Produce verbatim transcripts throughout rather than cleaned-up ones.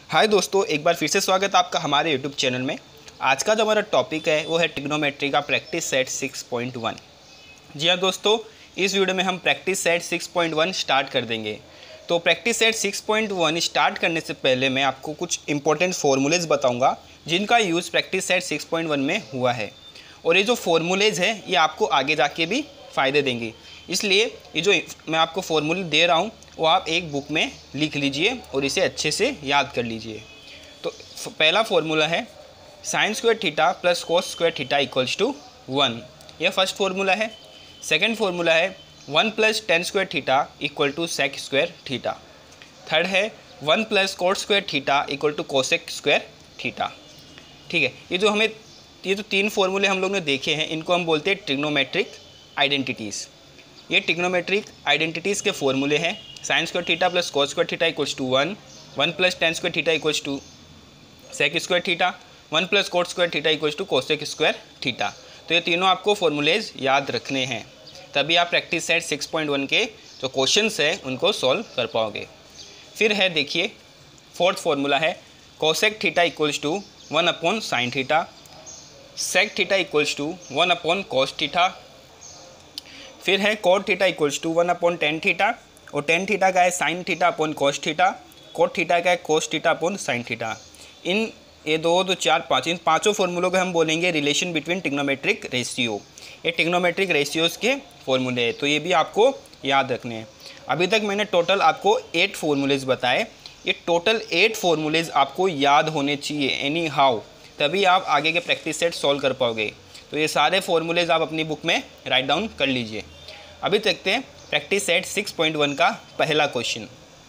हाय दोस्तों, एक बार फिर से स्वागत है आपका हमारे यूट्यूब चैनल में। आज का जो हमारा टॉपिक है वो है ट्रिग्नोमेट्री का practice set six point one. जी हाँ दोस्तों, इस वीडियो में हम practice set six point one start कर देंगे। तो practice set six point one start करने से पहले मैं आपको कुछ इंपॉर्टेंट फार्मूलेज बताऊंगा जिनका use practice set six point one में हुआ है। और ये जो फार्मूलेज है ये आपको आगे जाके भी फ़ायदे देंगे, इसलिए ये जो मैं आपको फार्मूले दे रहा हूँ वो आप एक बुक में लिख लीजिए और इसे अच्छे से याद कर लीजिए। तो पहला फार्मूला है sin square theta plus cos square theta equals to one. यह फर्स्ट फार्मूला है। सेकंड फार्मूला है one plus tan square theta equal to sec square theta. Third है one plus cot square theta equal to cosec square theta. ठीक है, ये जो हमें ये जो तीन फार्मूले हम लोग ने देखे हैं इनको हम बोलते हैं ट्रिग्नोमेट्रिक आइडेंटिटीज़। ये ट्रिग्नोमेट्रिक आइडेंटिटीज़ के फॉर्मूले हैं sin square theta plus cos square theta equals to one, one plus tan square theta equals to sec square theta, one plus cot square theta equals to cosec square theta. तो ये तीनों आपको formulas याद रखने हैं, तभी आप practice set six point one के जो क्वेश्चंस हैं उनको सॉल्व कर पाओगे। फिर है देखिए फोर्थ फार्मूला है cosec theta equals to one upon sign theta, sec theta equals to one upon cos theta. फिर है cot theta equals to one upon tan theta, और टेन थीटा का है sign theta upon cos theta, cot theta का है cos theta upon sign theta. इन ये दो दो चार पाँच इन पाँचों फार्मूलों को हम बोलेंगे रिलेशन बिटवीन ट्रिग्नोमेट्रिक रेशियो। ये ट्रिग्नोमेट्रिक रेशियोज़ के फॉर्मूले हैं, तो ये भी आपको याद रखने हैं। अभी तक मैंने टोटल आपको एट फार्मूलेज बताए। ये टोटल एट फार्मूलेज आपको याद होने चाहिए एनी हाउ, तभी आप आगे के प्रैक्टिस सेट सॉल्व कर पाओगे। तो ये सारे फार्मूलेज आप अपनी बुक में राइट डाउन कर लीजिए। अभी देखते हैं practice set six point one का पहला क्वेश्चन।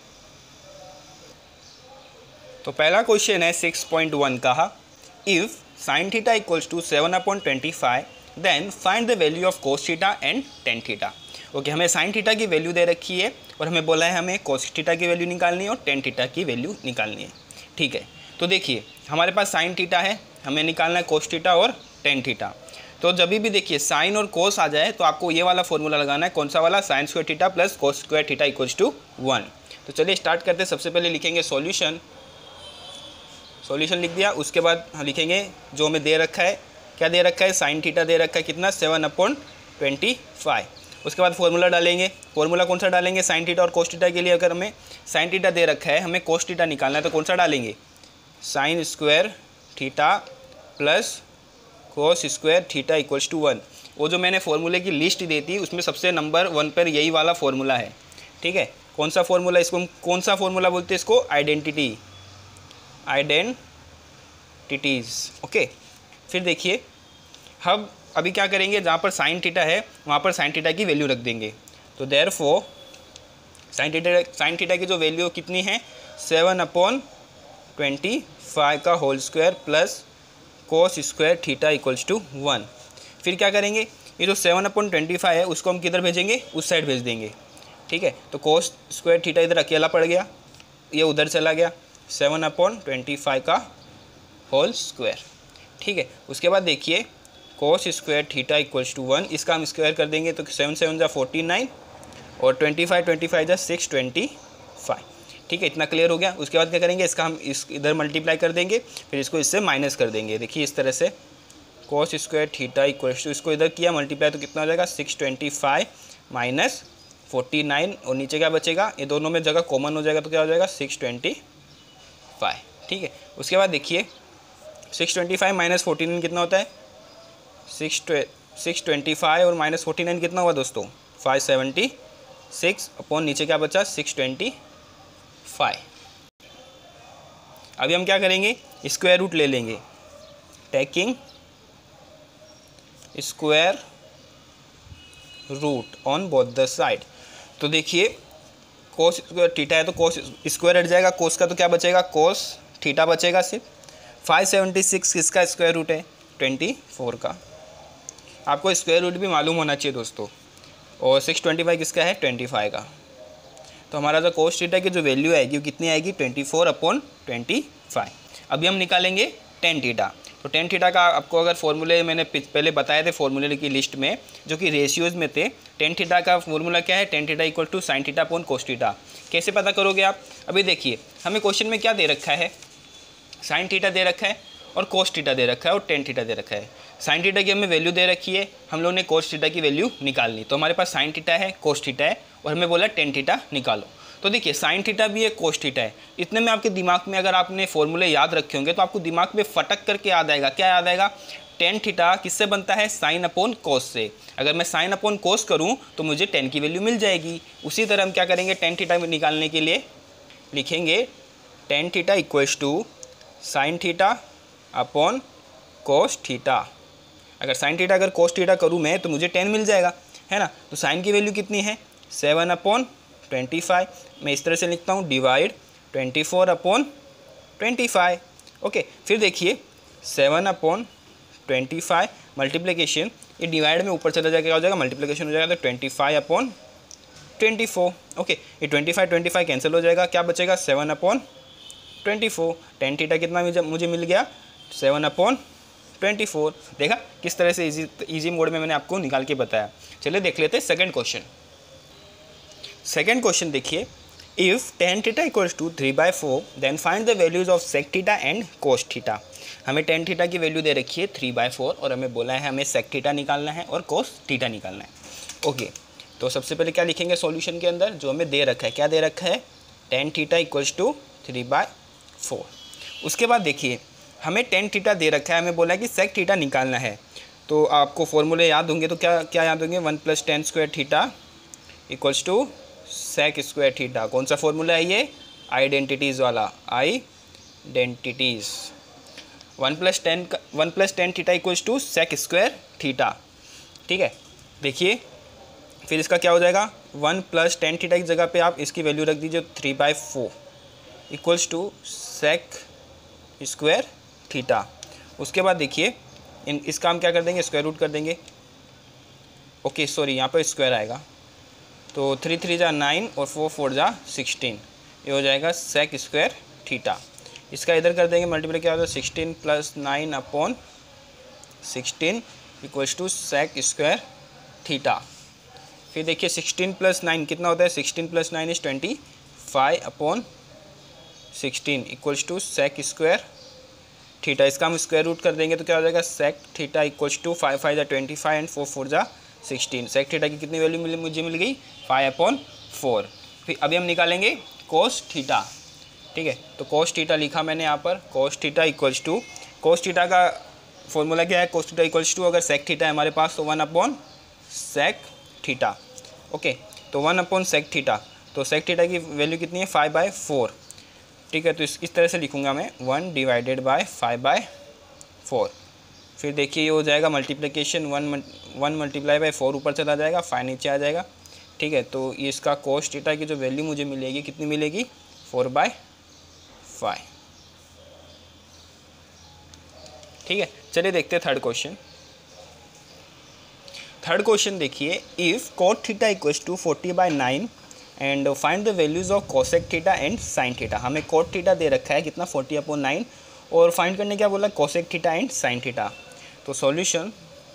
तो पहला क्वेश्चन है सिक्स पॉइंट वन का, if sin theta equals to seven upon twenty five then find the value of cos theta and tan theta. Okay, हमें साइन थीटा की value दे रखी है और हमें बोला है हमें कोस थीटा की वैल्यू निकालनी है और टेन थीटा की वैल्यू निकालनी है। ठीक है, तो देखिए हमारे पास साइन थीटा है, हमें निकालना है कोस थीटा और टेन थीटा। तो जब भी देखिए साइन और कोस आ जाए तो आपको ये वाला फॉर्मूला लगाना है। कौन सा वाला? Sin square theta plus cos square theta equals to one. तो चलिए स्टार्ट करते हैं। सबसे पहले लिखेंगे सॉल्यूशन। सॉल्यूशन लिख दिया, उसके बाद लिखेंगे जो हमें दे रखा है। क्या दे रखा है? साइन थीटा दे रखा है कितना? Seven upon twenty five. उसके बाद फॉर्मूला डालेंगे। फॉर्मूला कौन सा डालेंगे? साइन थीटा और कोस थीटा के लिए अगर हमें साइन थीटा दे रखा है, हमें कोस थीटा निकालना है, तो कौन सा डालेंगे? Sin square theta plus cos square theta equals to one. वो जो मैंने फार्मूले की लिस्ट दी थी उसमें सबसे नंबर वन पर यही वाला फार्मूला है। ठीक है, कौन सा फार्मूला? इसको हम कौन सा फार्मूला बोलते हैं? इसको आइडेंटिटी आइडेंटिटीज़। ओके, फिर देखिए हम अभी क्या करेंगे, जहाँ पर साइन थीटा है वहाँ पर साइन थीटा की वैल्यू रख देंगे। तो therefore sin theta sign theta की जो वैल्यू कितनी है? सेवन अपॉन ट्वेंटी फाइव का whole square plus cos square theta equals to one. फिर क्या करेंगे, ये जो सेवन अपॉन ट्वेंटी फाइव है उसको हम किधर भेजेंगे? उस साइड भेज देंगे। ठीक है, तो कोस स्क्वायर थीटा इधर अकेला पड़ गया, ये उधर चला गया, सेवन अपॉन ट्वेंटी फाइव का होल स्क्वायर। ठीक है, उसके बाद देखिए cos square theta equals to one, इसका हम स्क्वायर कर देंगे तो सेवन सेवन जा फोर्टी नाइन और ट्वेंटी फाइव ट्वेंटी फाइव जा सिक्स ट्वेंटी फाइव। ठीक है, इतना क्लियर हो गया। उसके बाद क्या करेंगे, इसका हम इस इधर मल्टीप्लाई कर देंगे, फिर इसको इससे माइनस कर देंगे। देखिए इस तरह से cos square theta equals to, इसको इधर किया मल्टीप्लाई तो कितना हो जाएगा? Six twenty five minus forty nine, और नीचे क्या बचेगा? ये दोनों में जगह कॉमन हो जाएगा तो क्या हो जाएगा? Six twenty five. ठीक है, उसके बाद देखिए six twenty five minus forty nine कितना होता है? सिक्स सिक्स ट्वेंटी फाइव और माइनस फोर्टी नाइन कितना हुआ दोस्तों? फाइव सेवेंटी सिक्स अपॉन नीचे क्या बचा? Six twenty five. अभी हम क्या करेंगे, स्क्वायर रूट ले लेंगे, taking square root on both the side. तो देखिए कोस स्क्वायर थीटा है तो कोस स्क्वायर हट जाएगा, कोस का तो क्या बचेगा? कोस थीटा बचेगा सिर्फ। फाइव सेवेंटी सिक्स किसका स्क्वायर रूट है? ट्वेंटी फोर का। आपको स्क्वायर रूट भी मालूम होना चाहिए दोस्तों। और सिक्स ट्वेंटी फाइव किसका है? ट्वेंटी फाइव का। तो हमारा जो कोस थीटा की जो वैल्यू आएगी वो कितनी आएगी? Twenty four upon twenty five. अभी हम निकालेंगे टेन थीटा। तो टेन थीटा का आपको अगर फॉर्मूले मैंने पहले बताए थे फॉर्मूले की लिस्ट में जो कि रेशियोज़ में थे, टेन थीटा का फॉर्मूला क्या है? Tan theta equal to sign theta upon cos theta. कैसे पता करोगे आप? अभी देखिए हमें क्वेश्चन में क्या दे रखा है, साइन थीटा दे रखा है और कोस थीटा दे रखा है और टेन थीटा दे रखा है। साइन थीटा की हमें वैल्यू दे रखी है, हम लोग ने कोस थीटा की वैल्यू निकालनी। तो हमारे पास साइन थीटा है, कोस थीटा है और हमें बोला टेन थीटा निकालो। तो देखिए साइन थीटा भी है, कोस थीटा है। इतने में आपके दिमाग में अगर आपने फॉर्मूले याद रखे होंगे तो आपको दिमाग में फटक करके याद आएगा। क्या याद आएगा? टेन थीटा किससे बनता है? साइन अपॉन कोस से। अगर मैं साइन अपॉन कोस करूं तो मुझे टेन की वैल्यू मिल जाएगी। उसी तरह हम क्या करेंगे, टेन थीटा निकालने के लिए लिखेंगे tan theta equals to sign theta upon cos theta. अगर साइन थीटा अगर कोस थीटा करूँ मैं तो मुझे टेन मिल जाएगा, है ना। तो साइन की वैल्यू कितनी है? Seven upon twenty five. मैं इस तरह से लिखता हूँ divide twenty four upon twenty five. Okay, फिर देखिए seven upon twenty five multiplication, ये डिवाइड में ऊपर चला जाएगा, क्या हो जाएगा? मल्टीप्लिकेशन हो जाएगा। तो twenty five upon twenty four. Okay, ये twenty five twenty five cancel हो जाएगा, क्या बचेगा? Seven upon twenty four. Tan theta कितना मुझे मिल गया? Seven upon twenty four. देखा किस तरह से इजी इजी मोड में मैंने आपको निकाल के बताया। चलिए देख लेते हैं सेकंड क्वेश्चन। सेकंड क्वेश्चन देखिए, if tan theta equals to three by four then find the values of sec theta and cos theta. हमें टेन थीटा की वैल्यू दे रखी है थ्री बाई फोर और हमें बोला है हमें सेक थीटा निकालना है और कोस थीटा निकालना है। ओके, तो सबसे पहले क्या लिखेंगे सॉल्यूशन के अंदर? जो हमें दे रखा है, क्या दे रखा है? Tan theta equals to three by four. उसके बाद देखिए हमें टेन थीटा दे रखा है, हमें बोला है कि सेक थीटा निकालना है। तो आपको फॉर्मूले याद होंगे, तो क्या क्या याद होंगे? One plus tan square theta equals to sec square theta. कौन सा फॉर्मूला है ये? आइडेंटिटीज़ वाला, identities. One plus tan one plus tan theta equals to sec square theta. ठीक है, देखिए फिर इसका क्या हो जाएगा? वन प्लस टेन थीटा की जगह पे आप इसकी वैल्यू रख दीजिए three by four equals to sec square theta. उसके बाद देखिए इन इसका हम क्या कर देंगे? स्क्वायर रूट कर देंगे। ओके सॉरी, यहाँ पर स्क्वायर आएगा, तो थ्री थ्री जा नाइन और फोर फोर जा सिक्सटीन, ये हो जाएगा सेक स्क्वायर थीटा। इसका इधर कर देंगे मल्टीप्लाई, क्या होता है? Sixteen plus nine upon sixteen equals to sec square theta. फिर देखिए सिक्सटीन प्लस नाइन कितना होता है? Sixteen plus nine is twenty five upon sixteen equals to sec square theta. इसका हम स्क्वायर रूट कर देंगे तो क्या हो जाएगा? Sec theta equals to five five जा twenty five and four four जा सिक्सटीन। सेक थीटा की कितनी वैल्यू मिली? मुझे मिल गई फाइव अपॉन फोर। फिर अभी हम निकालेंगे कोस थीटा। ठीक है, तो कोस थीटा लिखा मैंने यहाँ पर, cos theta equals to, cos theta का फॉर्मूला क्या है? कोस थीटा इक्वल्स टू, अगर सेक थीटा है हमारे पास तो one upon sec theta. Okay, तो वन अपॉन सेक थीटा, तो सेक थीटा की वैल्यू कितनी है? Five by four. ठीक है, तो इस इस तरह से लिखूंगा मैं, one divided by five by four. फिर देखिए ये हो जाएगा multiplication, one one multiply by four ऊपर चला जाएगा, फाइव नीचे आ जाएगा। ठीक है, तो ये इसका कोस थीटा की जो वैल्यू मुझे मिलेगी कितनी मिलेगी? Four by five. ठीक है, चलिए देखते हैं थर्ड क्वेश्चन। थर्ड क्वेश्चन देखिए, if cot theta equals to forty by nine and find the values of cosec theta and sin theta. हमें कोट थीटा दे रखा है कितना? फोर्टी अपॉन नाइन, और फाइंड करने क्या बोला? Cosec theta and sin theta. तो solution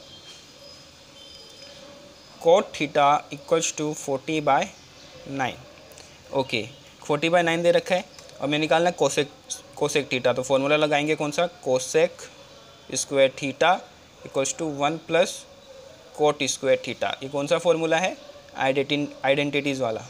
cot theta equals to forty by nine. Okay, forty by nine दे रखा है और मैं निकालना है कोसेक कोसेक थीटा। तो फॉर्मूला लगाएंगे कौन सा? Cosec square theta equals to one plus cot square theta. ये कौन सा फॉर्मूला है? आइडेंटिटी आइडेंटिटीज़ वाला।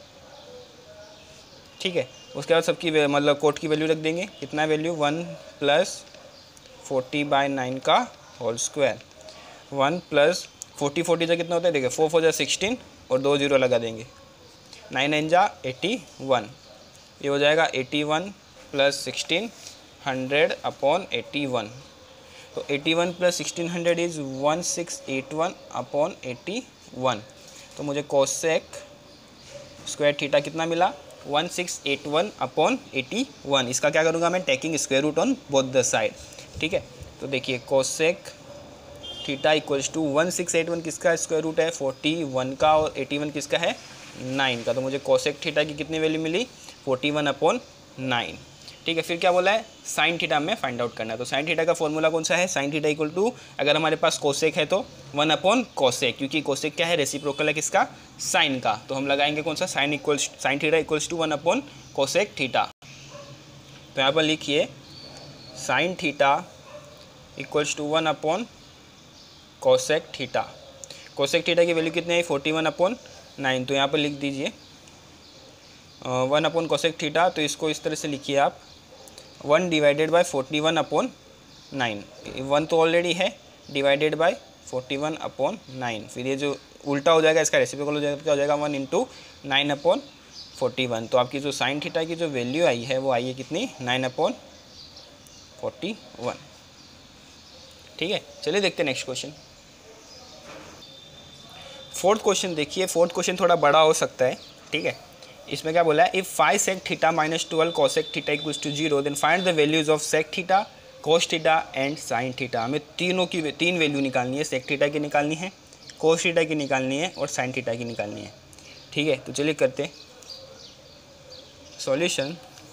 ठीक है, उसके बाद सबकी मतलब कोट की वैल्यू रख देंगे। कितना value? One plus forty by nine का whole square, one plus forty forty से कितना होता है? देखिए फोर फोर जा सिक्सटीन और दो जीरो लगा देंगे, नाइन नाइन जा एटी वन, ये हो जाएगा eighty one plus sixteen hundred upon eighty one. तो eighty one plus sixteen hundred is one six eight one upon eighty one. तो मुझे कोसेक स्क्वायर थीटा कितना मिला? One six eight one upon eighty one. इसका क्या करूँगा मैं? Taking square root on both the side. ठीक है, तो देखिए cosec theta equals to one six eight one किसका स्क्वायर रूट है? फोर्टी वन का, और एटी वन किसका है? नाइन का। तो मुझे कोसेक थीटा की कितनी वैल्यू मिली? Forty one upon nine. ठीक है, फिर क्या बोला है? साइन थीटा में फाइंड आउट करना है। तो साइन थीटा का फॉर्मूला कौन सा है? साइन थीटा इक्वल टू, अगर हमारे पास कोसेक है तो वन अपॉन कोसेक, क्योंकि कोसेक क्या है? रेसिप्रोकल है किसका? साइन का। तो हम लगाएंगे कौन सा? Sine equals sine theta equals to one upon cosec theta. तो यहाँ पर लिखिए sine theta equals to one upon cosec theta. Cosec theta की वैल्यू कितनी है, फोर्टी वन अपॉन नाइन, तो यहाँ पर लिख दीजिए वन अपॉन कोसेक थीटा, तो इसको इस तरह से लिखिए आप one divided by forty one upon nine, one तो ऑलरेडी है, divided by forty one upon nine, फिर ये जो उल्टा हो जाएगा इसका रेसिप्रोकल हो जाएगा, क्या हो जाएगा one into nine upon forty one. तो आपकी जो साइन थीटा की जो वैल्यू आई है वो आई है कितनी, नाइन अपॉन फोर्टी वन। ठीक है, चलिए देखते हैं नेक्स्ट क्वेश्चन। फोर्थ क्वेश्चन देखिए, फोर्थ क्वेश्चन थोड़ा बड़ा हो सकता है। ठीक है, इसमें क्या बोला है, if five sec theta minus twelve cosec theta equals to zero then find the values of sec theta, cos theta and sin theta. हमें तीनों की तीन वैल्यू निकालनी है, सेक थीटा की निकालनी है, कोस थीटा की निकालनी है और साइन थीटा की निकालनी है। ठीक है, तो चलिए करते हैं solution.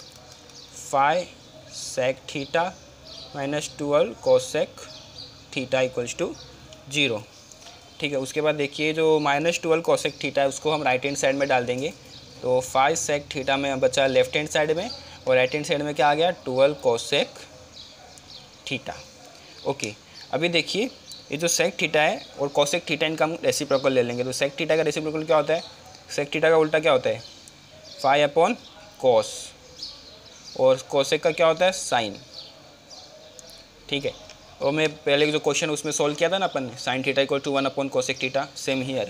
Five sec theta minus twelve cosec theta equals to zero. ठीक है, उसके बाद देखिए जो माइनस ट्वेल्व कोसेक थीटा है उसको हम राइट हैंड साइड में डाल देंगे, तो फाइव सेक थीटा में बचा लेफ्ट हैंड साइड में और राइट हैंड साइड में क्या आ गया, ट्वेल्व कोसेक थीटा। ओके, अभी देखिए ये जो सेक थीटा है और कोसेक थीटा इनका हम रेसिप्रोकल ले लेंगे, तो सेक थीटा का रेसिप्रोकल क्या होता है, सेक थीटा का उल्टा क्या होता है, फाइव अपॉन कोस, और कोसेक का क्या होता है, साइन। ठीक है, और मैं पहले जो क्वेश्चन उसमें सॉल्व किया था ना अपन ने, sine theta equal to one upon cosec theta, same here.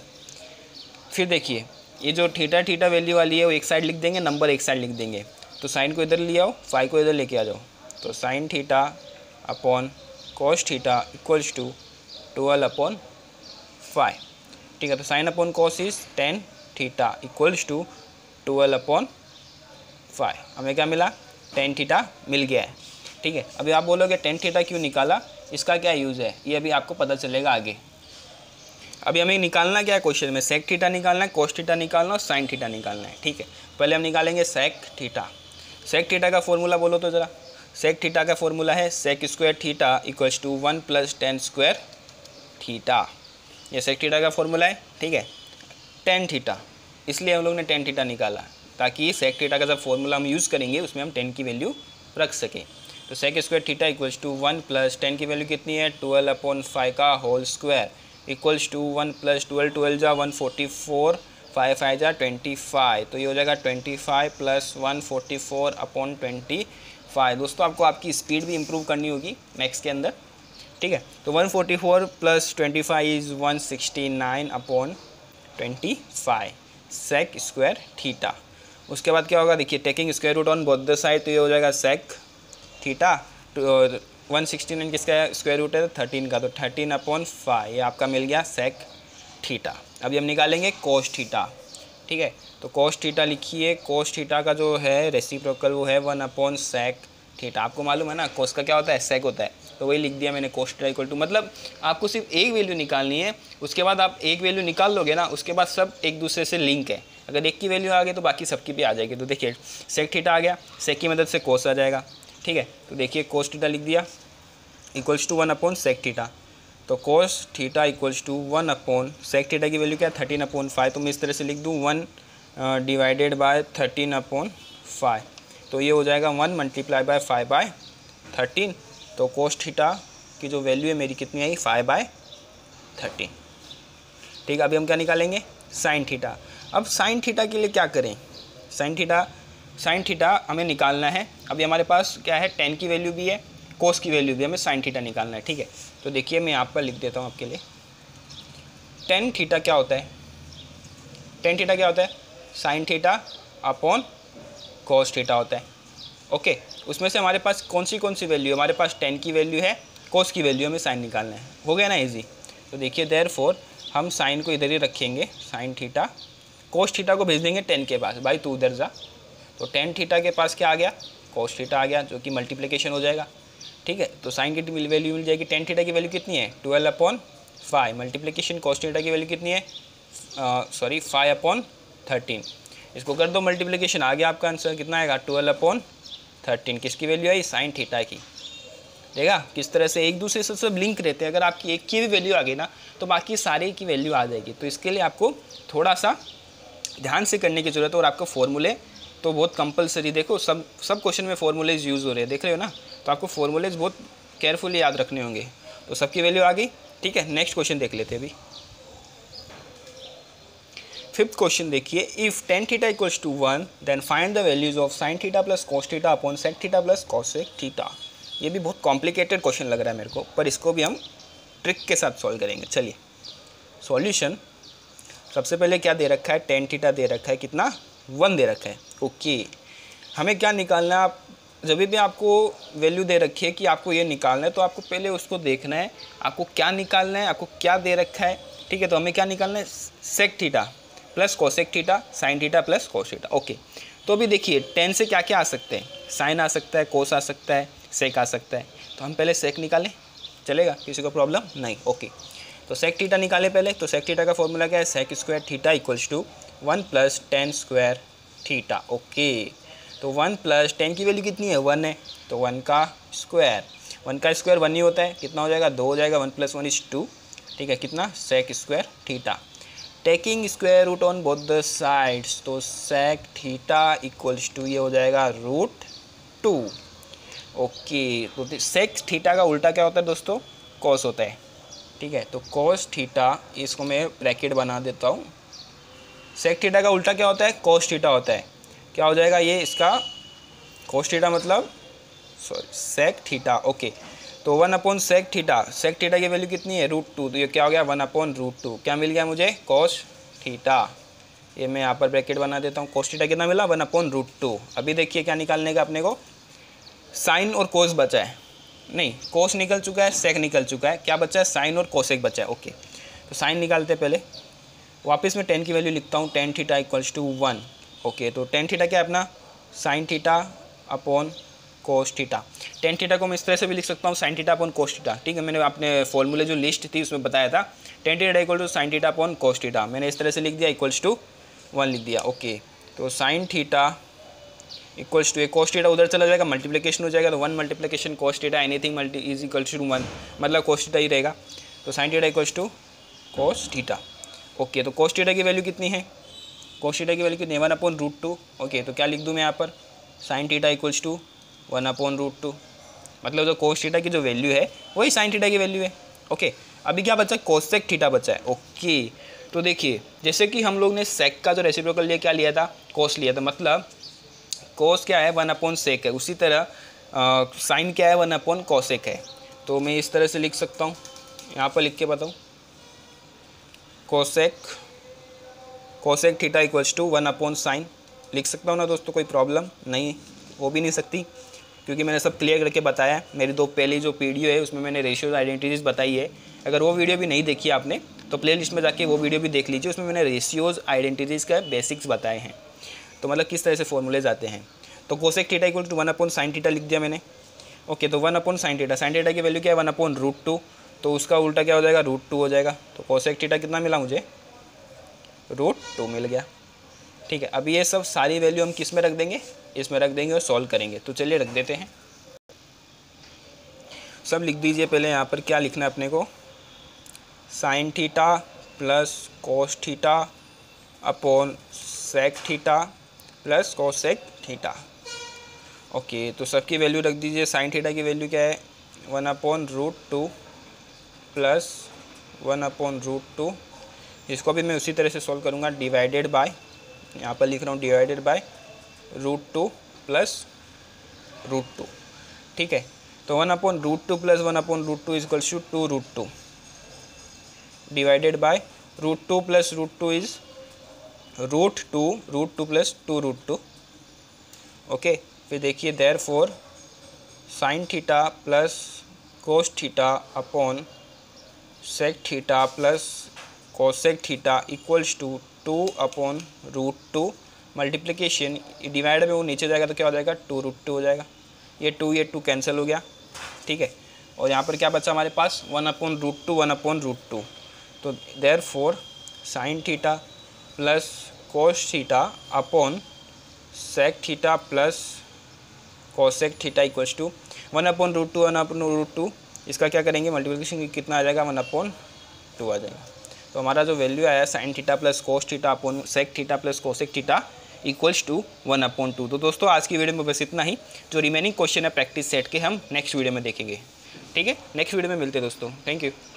फिर देखिए ये जो थीटा थीटा वैल्यू वाली है वो एक साइड लिख देंगे, नंबर एक साइड लिख देंगे, तो साइन को इधर ले आओ, फाइव को इधर लेके आ जाओ, तो sine theta upon cos theta equals to twelve upon five. ठीक है, तो sine upon cos is tan theta equals to twelve upon five. हमें क्या मिला, टेन थीटा मिल गया है। ठीक है, अभी आप बोलोगे टेन थीटा क्यों निकाला, इसका क्या यूज़ है, ये अभी आपको पता चलेगा आगे। अभी हमें निकालना क्या है क्वेश्चन में, सेक थीटा निकालना है, कोस थीटा निकालना है और साइन थीटा निकालना है। ठीक है, पहले हम निकालेंगे सेक थीटा। सेक थीटा का फॉर्मूला बोलो तो ज़रा, सेक थीटा का फॉर्मूला है sec square theta equals to one plus tan square theta, ये सेक थीटा का फॉर्मूला है। ठीक है, टेन थीटा, इसलिए हम लोग ने टेन थीटा निकाला ताकि सेक थीटा का जब फॉर्मूला हम यूज़ करेंगे उसमें हम टेन की वैल्यू रख सकें। तो sec square theta equals to one plus tan की वैल्यू कितनी है, ट्वेल्व अपॉन फाइव का whole square equals to one plus twelve, twelve जा one forty four, five five जा ट्वेंटी फाइव, तो ये हो जाएगा twenty five plus one forty four upon twenty five. दोस्तों आपको आपकी स्पीड भी इंप्रूव करनी होगी मैथ्स के अंदर। ठीक है, तो one forty four plus twenty five is one sixty nine upon twenty five sec square theta. उसके बाद क्या होगा, देखिए taking square root on both the side, तो ये हो जाएगा सेक थीटा, तो वन सिक्सटी नाइन किसका स्क्वायर रूट है, थर्टीन का, तो थर्टीन अपॉन फाइव, ये आपका मिल गया सेक थीटा। अभी हम निकालेंगे कोस थीटा। ठीक है, तो कोस थीटा लिखिए, कोस थीटा का जो है रेसिप्रोकल वो है वन अपॉन सेक थीटा। आपको मालूम है ना कोस का क्या होता है, सेक होता है, तो वही लिख दिया मैंने कोस थीटा इक्वल टू, मतलब आपको सिर्फ एक वैल्यू निकालनी है, उसके बाद आप एक वैल्यू निकाल लोगे ना, उसके बाद सब एक दूसरे से लिंक है, अगर एक की वैल्यू आ गई तो बाकी सबकी भी आ जाएगी। तो देखिए सेक थीटा आ गया, सेक की मदद से कोस आ जाएगा। ठीक है, तो देखिए कोस थीटा लिख दिया equals to one upon sec theta, तो cos theta equals to one upon sec theta की वैल्यू क्या है, थर्टीन अपॉन फाइव, तो मैं इस तरह से लिख दूँ one divided by thirteen upon five, तो ये हो जाएगा one multiply by five by thirteen, तो कोस थीटा की जो वैल्यू है मेरी कितनी आई, फाइव बाय थर्टीन। ठीक है, अभी हम क्या निकालेंगे, साइन थीटा। अब साइन थीटा के लिए क्या करें, साइन थीटा साइन थीटा हमें निकालना है। अभी हमारे पास क्या है, टेन की वैल्यू भी है, कोस की वैल्यू भी, हमें साइन थीटा निकालना है। ठीक है, तो देखिए मैं यहाँ पर लिख देता हूँ आपके लिए, टेन थीटा क्या होता है, टेन थीटा क्या होता है, sign theta upon cos theta होता है। ओके, उसमें से हमारे पास कौन सी कौन सी वैल्यू है, हमारे पास टेन की वैल्यू है, कोस की वैल्यू हमें साइन निकालना है। हो गया ना इजी। तो देखिए देयरफॉर हम साइन को इधर ही रखेंगे, साइन थीटा, कोस थीटा को भेज देंगे टेन के पास, भाई तू उधर जा, तो टेन थीटा के पास क्या आ गया, कोस थीटा आ गया, जो कि मल्टीप्लिकेशन हो जाएगा। ठीक है, तो साइन की वैल्यू मिल जाएगी, टेन थीटा की वैल्यू कितनी है, twelve upon five, multiplication cos theta की वैल्यू कितनी है, सॉरी फाइव अपॉन थर्टीन, इसको कर दो मल्टीप्लिकेशन, आ गया आपका आंसर कितना आएगा, ट्वेल्व अपॉन थर्टीन। किसकी वैल्यू आई, साइन थीटा की। देखा किस तरह से एक दूसरे से सब लिंक रहते हैं, अगर आपकी एक की भी वैल्यू आ गई ना तो बाकी सारे की वैल्यू आ जाएगी। तो इसके लिए आपको थोड़ा सा ध्यान से करने की ज़रूरत है और आपको फॉर्मूले तो बहुत कंपलसरी, देखो सब सब क्वेश्चन में फॉर्मूलेज यूज़ हो रहे हैं, देख रहे हो ना, तो आपको फॉर्मूलेज बहुत केयरफुली याद रखने होंगे। तो सबकी वैल्यू आ गई, ठीक है। नेक्स्ट क्वेश्चन देख लेते हैं अभी। फिफ्थ क्वेश्चन देखिए, if tan theta equals to one then find the values of sine theta plus cos theta upon sec theta plus cosec theta. ये भी बहुत कॉम्प्लिकेटेड क्वेश्चन लग रहा है मेरे को, पर इसको भी हम ट्रिक के साथ सॉल्व करेंगे। चलिए सॉल्यूशन, सबसे पहले क्या दे रखा है, टेन थीटा दे रखा है, कितना, वन दे रखा है। ओके, हमें क्या निकालना है, आप जब भी आपको वैल्यू दे रखी है कि आपको ये निकालना है, तो आपको पहले उसको देखना है आपको क्या निकालना है, आपको क्या दे रखा है, ठीक है। तो हमें क्या निकालना है, sec theta plus cosec theta, sign theta plus cos theta. Okay, तो अभी देखिए टेन से क्या क्या आ सकते हैं, साइन आ सकता है, कोस आ सकता है, सेक आ सकता है। तो हम पहले सेक निकालें, चलेगा, किसी को प्रॉब्लम नहीं। ओके, तो सेक थीटा निकाले पहले। तो सेक थीटा का फॉर्मूला क्या है, sec square theta equals to one plus tan square theta. Okay, तो वन प्लस टेन की वैल्यू कितनी है, वन है, तो वन का स्क्वायर, वन का स्क्वायर वन ही होता है, कितना हो जाएगा, दो हो जाएगा, one plus one is two, ठीक है, कितना, sec square theta. Taking square root on both the sides, तो सेक थीटा इक्वल्स टू ये हो जाएगा रूट टू। ओके, तो सेक थीटा का उल्टा क्या होता है दोस्तों, कॉस होता है, ठीक है। तो कॉस थीटा, इसको मैं ब्रैकेट बना देता हूँ। सेक थीटा का उल्टा क्या होता है, कॉस थीटा होता है। क्या हो जाएगा ये, इसका कॉस थीटा मतलब सॉरी सेक थीटा। ओके, तो one upon sec theta, sec theta की वैल्यू कितनी है, रूट टू, तो ये क्या हो गया, वन अपॉन रूट टू, क्या मिल गया मुझे, कॉस थीटा। ये मैं यहाँ पर ब्रैकेट बना देता हूँ। कॉस थीटा कितना मिला, वन अपॉन रूट टू। अभी देखिए क्या निकालने का अपने को, साइन और कोस बचा है, नहीं कोस निकल चुका है, सेक निकल चुका है, क्या बचा है, साइन और कोसेक बचा है। ओके, तो साइन निकालते पहले, वापस मैं टेन की वैल्यू लिखता हूँ, tan theta equals to one. Okay, तो टेन थीटा क्या है अपना, sine theta upon cos theta. Tan theta को मैं इस तरह से भी लिख सकता हूँ, sine theta upon cos theta, ठीक है। मैंने अपने फॉर्मूले जो लिस्ट थी उसमें बताया था, tan theta equal to sign theta upon cos theta, मैंने इस तरह से लिख दिया, इक्वल्स टू वन लिख दिया। ओके, तो sine theta equals to, cos theta उधर चला जाएगा, मल्टीप्लिकेशन हो जाएगा, तो one multiplication cos theta, anything multi is equals to one, मतलब कोस थीटा ही रहेगा। तो sine theta equals to cos theta. Okay, तो कोस थीटा की वैल्यू कितनी है, कोस थीटा की वैल्यू कितनी है, one upon root two. Okay, तो क्या लिख दूँ मैं यहाँ पर, sine theta equals to one upon root two, मतलब जो कोस थीटा की जो वैल्यू है वही साइन थीटा की वैल्यू है। ओके, अभी क्या बचा, कोसेक थीटा बचा है। ओके, तो देखिए जैसे कि हम लोग ने सेक का जो रेसिप्रोकल लिया क्या लिया था, कोस लिया था, मतलब कोस क्या है, वन अपॉन सेक है, उसी तरह साइन क्या है, वन अपॉन कोसेक है। तो मैं इस तरह से लिख सकता हूँ, यहाँ पर लिख के बताऊँ, cosec cosec theta equals to one upon sine, लिख सकता हूँ ना दोस्तों, कोई प्रॉब्लम नहीं हो भी नहीं सकती, क्योंकि मैंने सब क्लियर करके बताया है। मेरी दो पहली जो वीडियो है उसमें मैंने रेशियोज आइडेंटिटीज़ बताई है, अगर वो वीडियो भी नहीं देखी आपने तो प्लेलिस्ट में जाके वो वीडियो भी देख लीजिए, उसमें मैंने रेशियोज आइडेंटिटीज़ का बेसिक्स बताए हैं, तो मतलब किस तरह से फॉर्मूलेज आते हैं। तो cosec theta equal to one upon sign theta लिख दिया मैंने। ओके, तो one upon sign theta, sign theta की वैल्यू क्या है, वन अपॉन रूट टू, तो उसका उल्टा क्या हो जाएगा, रूट टू हो जाएगा। तो कोसेक थीटा कितना मिला मुझे, रूट टू मिल गया, ठीक है। अब ये सब सारी वैल्यू हम किस में रख देंगे, इसमें रख देंगे और सॉल्व करेंगे। तो चलिए रख देते हैं, सब लिख दीजिए। पहले यहाँ पर क्या लिखना है अपने को, sine theta plus cos theta upon sec theta plus cosec theta. Okay, तो सबकी वैल्यू रख दीजिए। साइन थीटा की वैल्यू क्या है, one upon root two plus one upon root two, इसको भी मैं उसी तरह से सॉल्व करूँगा, डिवाइडेड बाय, यहाँ पर लिख रहा हूँ divided by root two plus root two, ठीक है। तो one upon root two plus one upon root two is equals to two root two, divided by root two plus root two is root two, root two plus two root two. Okay, फिर देखिए therefore sine theta plus cos theta upon sec theta plus cosec theta equals to two upon root two, multiplication divide में वो नीचे जाएगा तो क्या हो जाएगा, टू रूट टू हो जाएगा, ये टू ये टू कैंसिल हो गया, ठीक है। और यहाँ पर क्या बचा हमारे पास, one upon root two, one upon root two, तो therefore sine theta plus cos theta upon sec theta plus cosec theta equals to one upon root two, one upon root two, इसका क्या करेंगे multiplication, कितना आ जाएगा, one upon to आ जाएगा। तो हमारा जो वैल्यू आया sine theta plus cos theta upon sec theta plus cosec theta, equals to one upon two. तो दोस्तों आज की वीडियो में बस इतना ही। जो रिमेनिंग क्वेश्चन है प्रैक्टिस सेट के हम नेक्स्ट वीडियो में देखेंगे। ठीक है, नेक्स्ट वीडियो में मिलते हैं दोस्तों। Thank you.